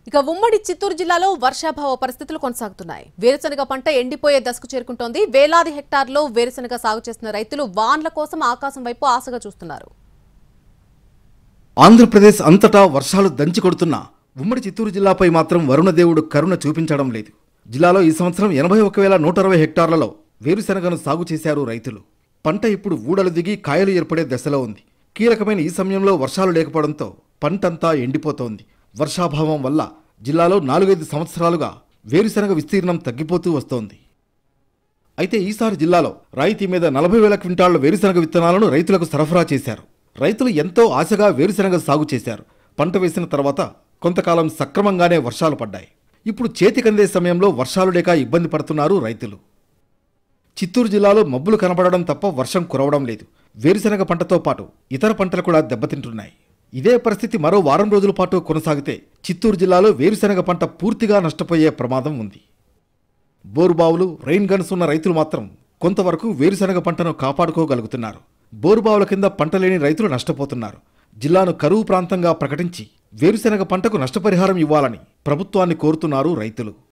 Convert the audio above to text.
ఇక ఉమ్మడి చిత్తూరు జిల్లాలో వర్షాభావ పరిస్థితులు కొనసాగుతున్నాయి. వేరుశనగ పంట ఎండిపోయే దశకు చేరుకుంటోంది. వేలాది హెక్టార్లో వేరుశనగ సాగు చేస్తున్న రైతులు వాన్ల కోసం ఆకాశం వైపు ఆశగా చూస్తున్నారు. ఆంధ్రప్రదేశ్ అంతటా వర్షాలు దంచి కొడుతున్నా ఉమ్మడి చిత్తూరు జిల్లాపై మాత్రం వరుణదేవుడు కరుణ చూపించడం లేదు. జిల్లాలో ఈ సంవత్సరం 81,160 హెక్టార్లలో వేరుశనగను సాగు చేశారు రైతులు. పంట ఇప్పుడు ఊడలు దిగి కాయలు ఏర్పడే దశలో ఉంది. కీలకమైన ఈ సమయంలో వర్షాలు లేకపోవడంతో పంటంతా ఎండిపోతోంది. వర్షాభావం వల్ల జిల్లాలో 4-5 సంవత్సరాలుగా వేరుశనగ విస్తీర్ణం తగ్గిపోతూ వస్తోంది. అయితే ఈసారి జిల్లాలో రాయితీ మీద 40,000 క్వింటాళ్ల వేరుశనగ విత్తనాలను రైతులకు సరఫరా చేశారు. రైతులు ఎంతో ఆశగా వేరుశనగ సాగు చేశారు. పంట వేసిన తర్వాత కొంతకాలం సక్రమంగానే వర్షాలు పడ్డాయి. ఇప్పుడు చేతికందే సమయంలో వర్షాలు లేక ఇబ్బంది పడుతున్నారు రైతులు. చిత్తూరు జిల్లాలో మబ్బులు కనబడడం తప్ప వర్షం కురవడం లేదు. వేరుశనగ పంటతో పాటు ఇతర పంటలు కూడా దెబ్బతింటున్నాయి. ఇదే పరిస్థితి మరో వారం రోజుల పాటు కొనసాగితే చిత్తూరు జిల్లాలో వేరుశనగ పంట పూర్తిగా నష్టపోయే ప్రమాదం ఉంది. బోరుబావులు, రెయిన్ గన్స్ ఉన్న రైతులు మాత్రం కొంతవరకు వేరుశనగ పంటను కాపాడుకోగలుగుతున్నారు. బోరుబావుల కింద పంట లేని రైతులు నష్టపోతున్నారు. జిల్లాను కరువు ప్రాంతంగా ప్రకటించి వేరుశనగ పంటకు నష్టపరిహారం ఇవ్వాలని ప్రభుత్వాన్ని కోరుతున్నారు రైతులు.